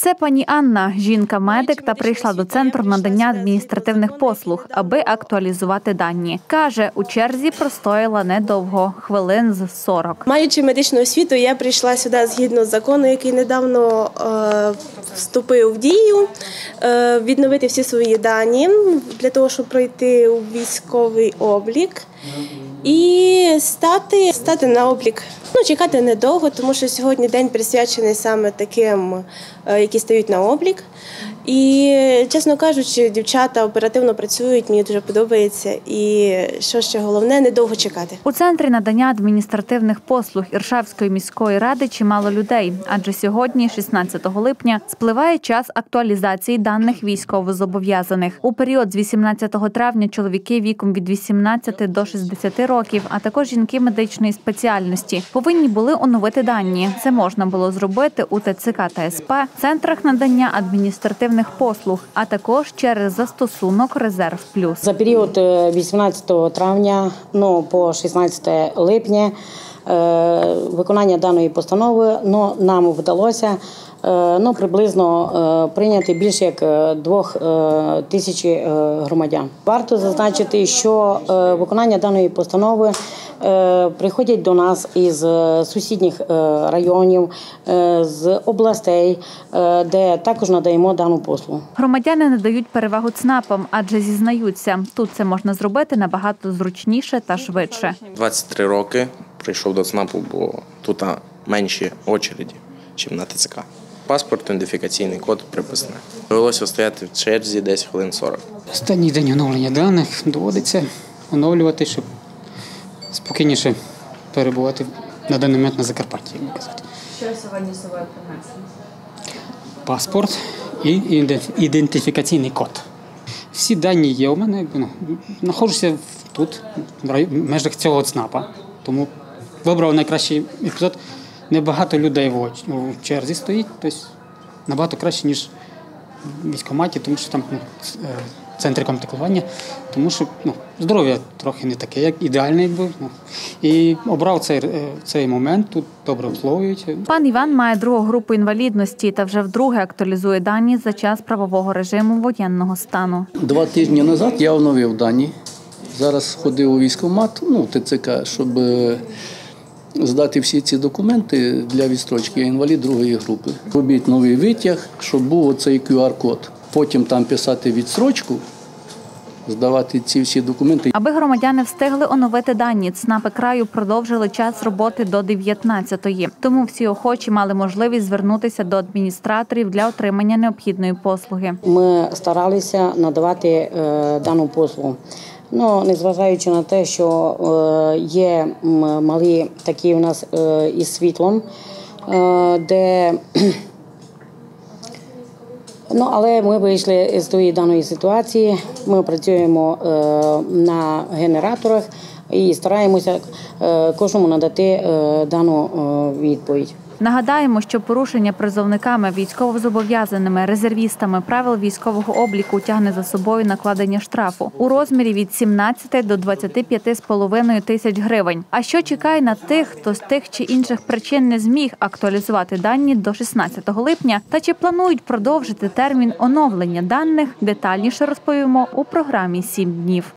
Це пані Анна, жінка-медик, та прийшла до центру надання адміністративних послуг, аби актуалізувати дані. Каже, у черзі простояла недовго, хвилин з 40. Маючи медичну освіту, я прийшла сюди згідно з закону, який недавно вступив в дію, відновити всі свої дані для того, щоб пройти у військовий облік і стати на облік. Чекати недовго, тому що сьогодні день присвячений саме таким, які стають на облік. І, чесно кажучи, дівчата оперативно працюють, мені дуже подобається. І, що ще головне, недовго чекати. У центрі надання адміністративних послуг Іршавської міської ради чимало людей, адже сьогодні, 16 липня, спливає час актуалізації даних військовозобов'язаних. У період з 18 травня чоловіки віком від 18 до 60 років, а також жінки медичної спеціальності, повинні були оновити дані. Це можна було зробити у ТЦК та СП, центрах надання адміністративних послуг, а також через застосунок «Резерв Плюс». За період 18 травня по 16 липня виконання даної постанови нам вдалося приблизно прийняти більше як 2 тисяч громадян. Варто зазначити, що виконання даної постанови приходять до нас із сусідніх районів, з областей, де також надаємо дану послугу. Громадяни надають перевагу ЦНАПам, адже зізнаються, тут це можна зробити набагато зручніше та швидше. 23 роки прийшов до ЦНАПу, бо тут менші очереді, ніж на ТЦК. Паспорт, ідентифікаційний код приписаний. Довелося стояти в черзі десь хвилин 40. Останній день оновлення даних доводиться оновлювати, щоб спокійніше перебувати на даний момент на Закарпатті, як казати. Що сьогодні з собою принесли? Паспорт і ідентифікаційний код. Всі дані є у мене, знаходжуся тут, в межах цього ЦНАПа, тому вибрав найкращий епізод. Небагато людей в черзі стоїть, тобто набагато краще, ніж в військкоматі, тому що там центри комплектування, тому що здоров'я трохи не таке, як ідеальне, якби. І обрав цей момент, тут добре обслуговують. Пан Іван має 2-гу групу інвалідності та вже вдруге актуалізує дані за час правового режиму воєнного стану. 2 тижні назад я оновив дані. Зараз ходив у військкомат, ТЦК, щоб здати всі ці документи для відстрочки. Я інвалід 2-ї групи. Робіть новий витяг, щоб був оцей QR-код. Потім там писати відстрочку, здавати ці всі документи. Аби громадяни встигли оновити дані, ЦНАПи краю продовжили час роботи до 19-ї. Тому всі охочі мали можливість звернутися до адміністраторів для отримання необхідної послуги. Ми старалися надавати дану послугу. Незважаючи на те, що є малі такі у нас із світлом, де але ми вийшли з тієї даної ситуації, ми працюємо на генераторах і стараємося кожному надати дану відповідь. Нагадаємо, що порушення призовниками, військовозобов'язаними, резервістами правил військового обліку тягне за собою накладення штрафу у розмірі від 17 до 25,5 тисяч гривень. А що чекає на тих, хто з тих чи інших причин не зміг актуалізувати дані до 16 липня, та чи планують продовжити термін оновлення даних, детальніше розповімо у програмі «7 днів».